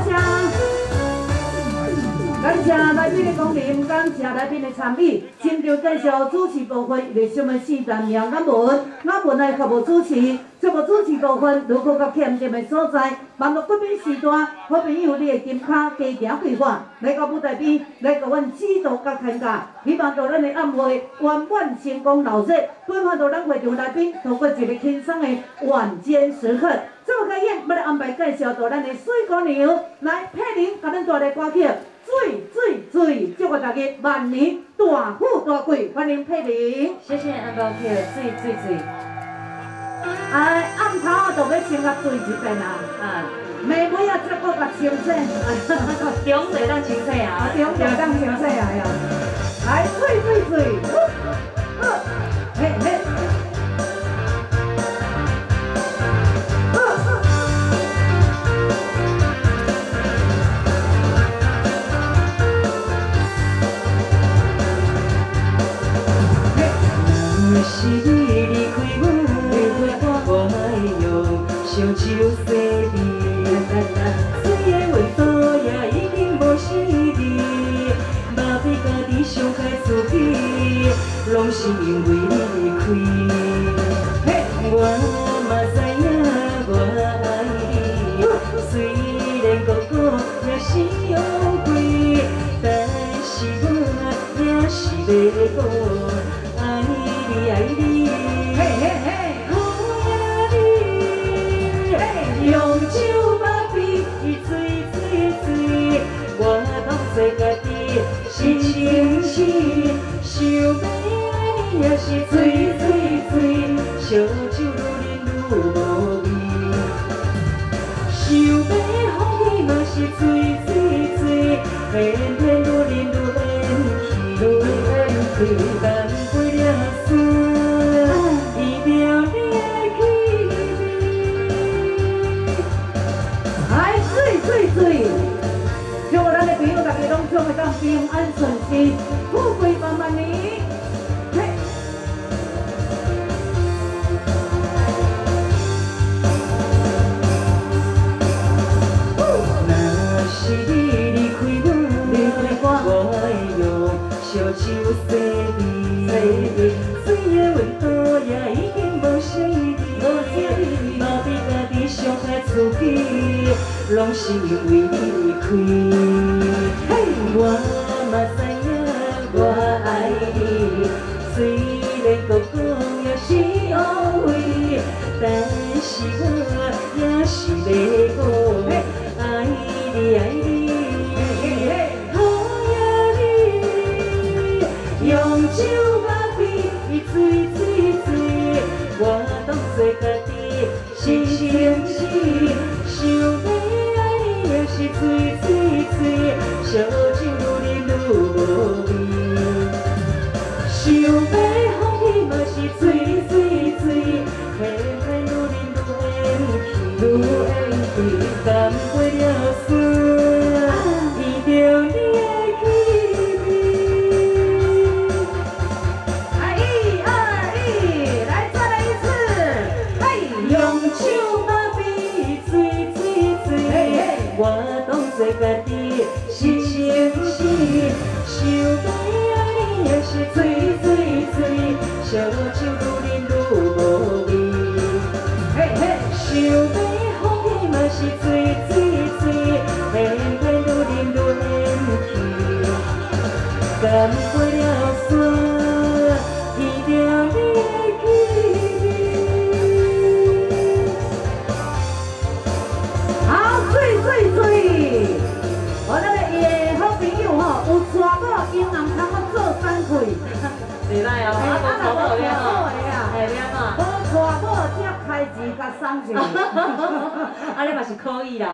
谢。 感谢来宾的光临，感谢来宾的参与。现场介绍主持部分热心的四段名感文，我文的客户主持。节目主持部分如果有欠点的所在，望落贵宾时段，好朋友你的金卡加行规划，来到舞台边，来甲阮指导甲牵架。希望到咱的晚会圆满成功落实，规划到咱会场来宾度过一个轻松的晚间时刻。这么开演，要来安排介绍到咱的水姑娘来佩玲，甲咱带来歌曲。 水，祝福大家万年大富大贵，欢迎佩玲。 谢谢安包去水。 哎，暗头啊，就要先甲水一遍啊。妹妹啊，再搁甲清洗。 中水当清洗啊。 中水当清洗啊呀。来，水。嘿。 是你离开我，我爱用烧酒洗你。水的温度也已经无是你，嘛比家己伤害自己，拢是因为你离开。我嘛知影我爱你，虽然讲也是用贵，但是我也是要讲。 爱你，好呀你，用酒把鼻醉，我当作家己是清醒，想要爱你也是醉，烧酒愈啉愈无味，想要放弃嘛是醉，偏偏愈啉愈厌去，干杯了酸。 水，祝福咱的朋友大家拢总会当平安顺心，富贵万年。嘿。 若是你离开我，我会用烧酒洗你，水的温度也已经无适宜，嘛比家己伤害自己。 拢是因为你离开，我嘛知影我爱你，虽然讲也是误会，但是我也是要讲爱你，好呀你，用酒把鼻醉，我当作家己是清醒，想要。 是醉，烧酒愈啉愈无味，想要放弃嘛是醉，偏偏愈啉愈厌去，干杯了酸，闻着你的气味。 1、2、1，来再来一次，嘿， 用酒把鼻醉，我。 做家己是清醒，想要爱你也是醉，烧酒愈啉愈无味。想要放弃嘛是醉，偏偏愈啉愈厌去，干杯了酸，闻着你的气味。 好，水。 我咱的伊的好朋友吼，有娶某因人通我做三岁， 袂歹哦，啊，无娶某了哦，会了啊， 无娶某才开钱甲送钱， 啊，你嘛是可以啦。